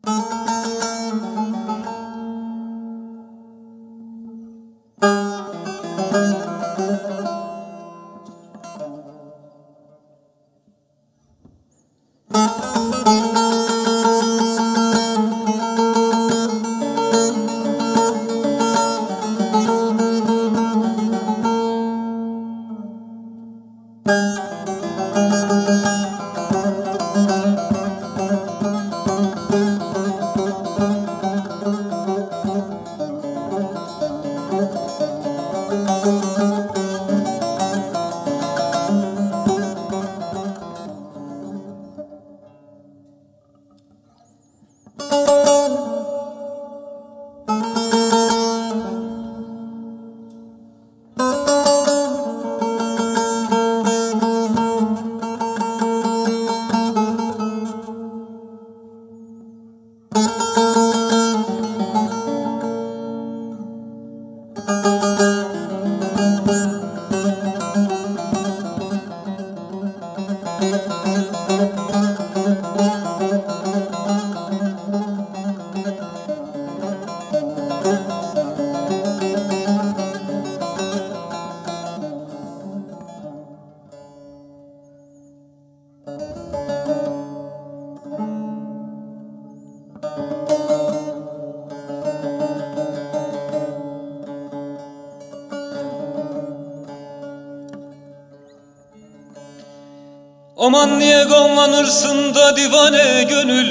Aman niye gamlanırsın da divane gönül?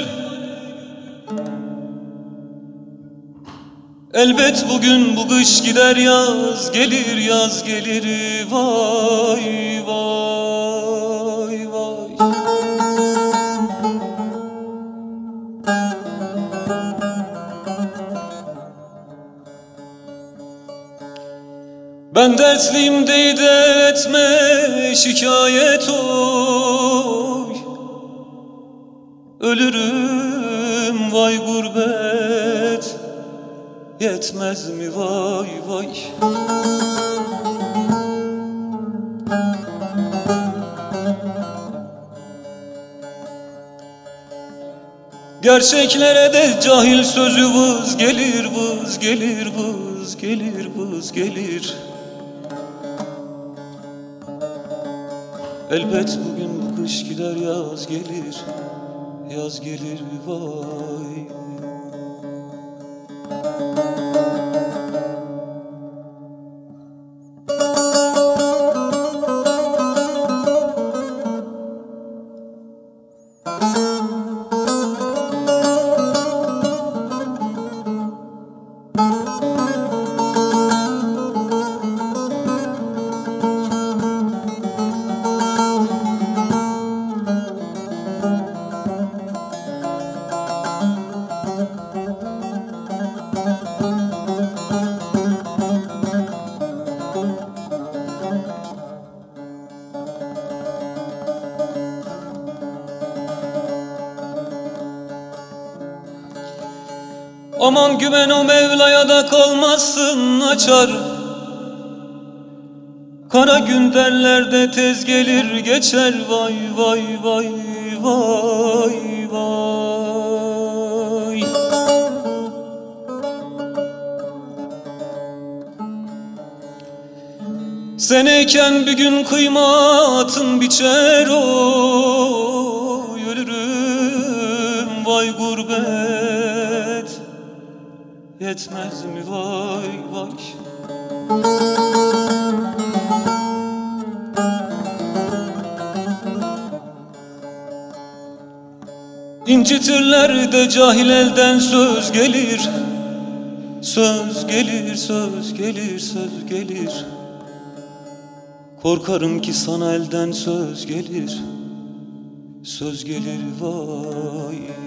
Elbet bugün bu kış gider, yaz gelir, yaz gelir. Vay vay vay. Ben dertliyim dey de etme şikayet oy. Ölürüm vay gurbet, yetmez mi vay vay. Gerçeklere de cahil sözü vız gelir, vız gelir, vız gelir, vız gelir. Elbet bugün bu kış gider, yaz gelir, yaz gelir vay. Aman güven o Mevla'ya da kalmazsın açar. Kara gün derlerde tez gelir geçer. Vay vay vay vay vay. Seneyken bir gün kıymatın biçer oy. Ölürüm vay gurbet, yetmez mi vay vay. İncitirler de cahil elden söz gelir. Söz gelir, söz gelir, söz gelir. Korkarım ki sana elden söz gelir. Söz gelir vay.